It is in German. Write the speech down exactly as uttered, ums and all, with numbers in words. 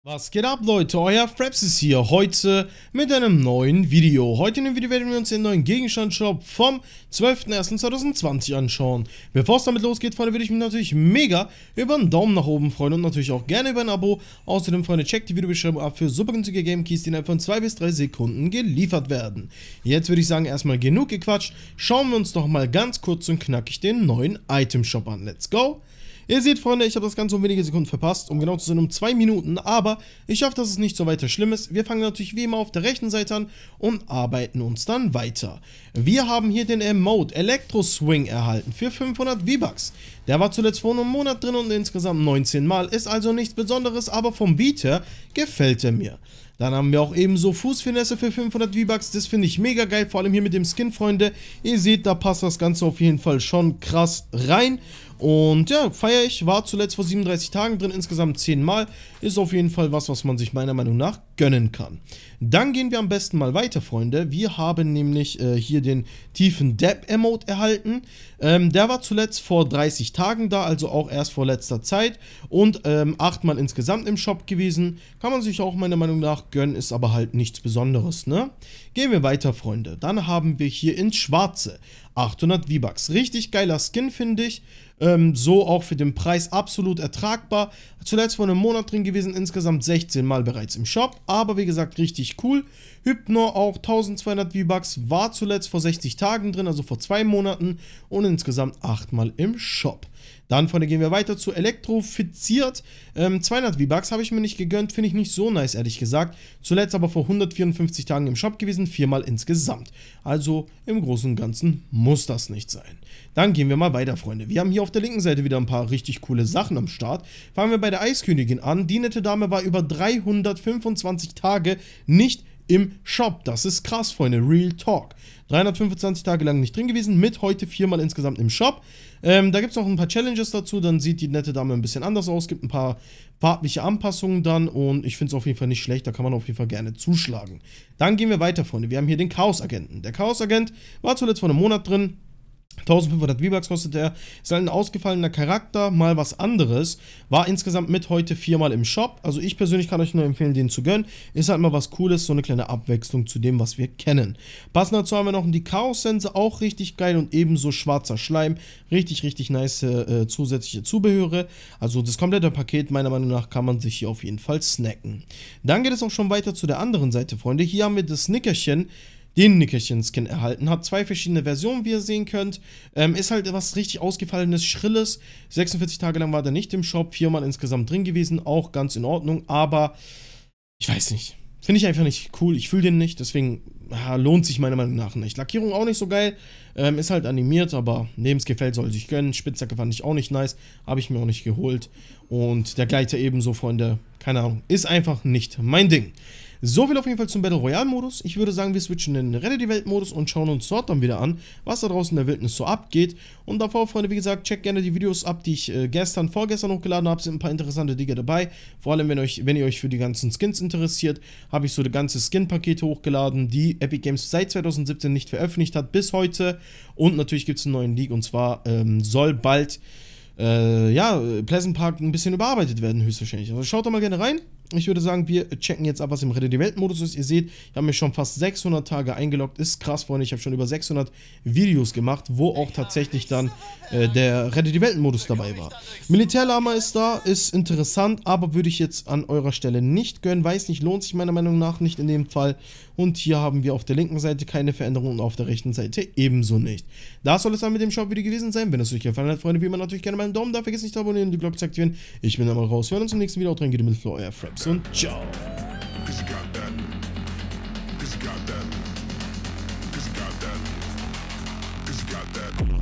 Was geht ab, Leute? Euer Fraps ist hier heute mit einem neuen Video. Heute in dem Video werden wir uns den neuen Gegenstandsshop vom zwölften ersten zweitausendzwanzig anschauen. Bevor es damit losgeht, Freunde, würde ich mich natürlich mega über einen Daumen nach oben freuen und natürlich auch gerne über ein Abo. Außerdem, Freunde, checkt die Videobeschreibung ab für super günstige Game Keys, die innerhalb von zwei bis drei Sekunden geliefert werden. Jetzt würde ich sagen, erstmal genug gequatscht. Schauen wir uns doch mal ganz kurz und knackig den neuen Item Shop an. Let's go! Ihr seht, Freunde, ich habe das Ganze um wenige Sekunden verpasst, um genau zu sein, um zwei Minuten, aber ich hoffe, dass es nicht so weiter schlimm ist. Wir fangen natürlich wie immer auf der rechten Seite an und arbeiten uns dann weiter. Wir haben hier den Emote Electro Swing erhalten für fünfhundert V-Bucks. Der war zuletzt vor einem Monat drin und insgesamt neunzehn Mal, ist also nichts Besonderes, aber vom Beat her gefällt er mir. Dann haben wir auch ebenso Fußfinesse für fünfhundert V-Bucks, das finde ich mega geil, vor allem hier mit dem Skin, Freunde. Ihr seht, da passt das Ganze auf jeden Fall schon krass rein. Und ja, feiere ich, war zuletzt vor siebenunddreißig Tagen drin, insgesamt zehn Mal. Ist auf jeden Fall was, was man sich meiner Meinung nach gönnen kann. Dann gehen wir am besten mal weiter, Freunde. Wir haben nämlich äh, hier den tiefen Dab-Emote erhalten. Ähm, der war zuletzt vor dreißig Tagen da, also auch erst vor letzter Zeit. Und ähm, achtmal insgesamt im Shop gewesen. Kann man sich auch meiner Meinung nach gönnen, ist aber halt nichts Besonderes, ne? Gehen wir weiter, Freunde. Dann haben wir hier ins Schwarze achthundert V-Bucks. Richtig geiler Skin, finde ich. Ähm, so auch für den Preis absolut ertragbar. Zuletzt vor einem Monat drin gewesen, insgesamt sechzehn Mal bereits im Shop. Aber wie gesagt, richtig cool. Hypno auch eintausendzweihundert V-Bucks, war zuletzt vor sechzig Tagen drin, also vor zwei Monaten. Und insgesamt acht Mal im Shop. Dann, Freunde, gehen wir weiter zu Elektrofiziert. Ähm, zweihundert V-Bucks habe ich mir nicht gegönnt, finde ich nicht so nice, ehrlich gesagt. Zuletzt aber vor hundertvierundfünfzig Tagen im Shop gewesen, viermal insgesamt. Also im Großen und Ganzen muss das nicht sein. Dann gehen wir mal weiter, Freunde. Wir haben hier auf der linken Seite wieder ein paar richtig coole Sachen am Start. Fangen wir bei der Eiskönigin an. Die nette Dame war über dreihundertfünfundzwanzig Tage nicht im Shop. Das ist krass, Freunde. Real Talk. dreihundertfünfundzwanzig Tage lang nicht drin gewesen, mit heute viermal insgesamt im Shop. Ähm, da gibt es noch ein paar Challenges dazu, dann sieht die nette Dame ein bisschen anders aus, gibt ein paar farbliche Anpassungen dann und ich finde es auf jeden Fall nicht schlecht, da kann man auf jeden Fall gerne zuschlagen. Dann gehen wir weiter, Freunde. Wir haben hier den Chaos-Agenten. Der Chaos-Agent war zuletzt vor einem Monat drin. eintausendfünfhundert V-Bucks kostet er, ist halt ein ausgefallener Charakter, mal was anderes, war insgesamt mit heute viermal im Shop, also ich persönlich kann euch nur empfehlen, den zu gönnen, ist halt mal was Cooles, so eine kleine Abwechslung zu dem, was wir kennen. Passend dazu haben wir noch die Chaos-Sense, auch richtig geil und ebenso schwarzer Schleim, richtig, richtig nice äh, zusätzliche Zubehöre, also das komplette Paket, meiner Meinung nach, kann man sich hier auf jeden Fall snacken. Dann geht es auch schon weiter zu der anderen Seite, Freunde, hier haben wir das Nickerchen, den Nickerchen-Skin erhalten. Hat zwei verschiedene Versionen, wie ihr sehen könnt. Ähm, ist halt was richtig ausgefallenes, Schrilles. sechsundvierzig Tage lang war der nicht im Shop, viermal insgesamt drin gewesen. Auch ganz in Ordnung, aber ich weiß nicht. Finde ich einfach nicht cool. Ich fühle den nicht, deswegen ja, lohnt sich meiner Meinung nach nicht. Lackierung auch nicht so geil. Ähm, ist halt animiert, aber wem es gefällt, soll sich gönnen. Spitzhacke fand ich auch nicht nice. Habe ich mir auch nicht geholt. Und der Gleiter ebenso, Freunde. Keine Ahnung. Ist einfach nicht mein Ding. So viel auf jeden Fall zum Battle Royale Modus. Ich würde sagen, wir switchen in den Rette die Welt Modus und schauen uns dort dann wieder an, was da draußen in der Wildnis so abgeht. Und davor, Freunde, wie gesagt, checkt gerne die Videos ab, die ich äh, gestern, vorgestern hochgeladen habe. Sind ein paar interessante Dinge dabei. Vor allem, wenn, euch, wenn ihr euch für die ganzen Skins interessiert, habe ich so die ganze Skin-Pakete hochgeladen, die Epic Games seit zweitausendsiebzehn nicht veröffentlicht hat, bis heute. Und natürlich gibt es einen neuen Leak, und zwar ähm, soll bald äh, ja, Pleasant Park ein bisschen überarbeitet werden, höchstwahrscheinlich. Also schaut da mal gerne rein. Ich würde sagen, wir checken jetzt ab, was im Rette die Welt Modus ist. Ihr seht, ich habe mich schon fast sechshundert Tage eingeloggt. Ist krass, Freunde. Ich habe schon über sechshundert Videos gemacht, wo auch tatsächlich dann äh, der Rette die Welt Modus dabei war. Militärlama ist da, ist interessant, aber würde ich jetzt an eurer Stelle nicht gönnen. Weiß nicht, lohnt sich meiner Meinung nach nicht in dem Fall. Und hier haben wir auf der linken Seite keine Veränderung und auf der rechten Seite ebenso nicht. Das soll es dann mit dem Shop-Video gewesen sein. Wenn es euch gefallen hat, Freunde, wie immer natürlich gerne mal einen Daumen da. Vergesst nicht zu abonnieren und die Glocke zu aktivieren. Ich bin dann mal raus. Wir hören uns im nächsten Video. Drin geht mit Flo, euer Fraps und ciao. Cause you got that. Cause you got that. Cause you got that.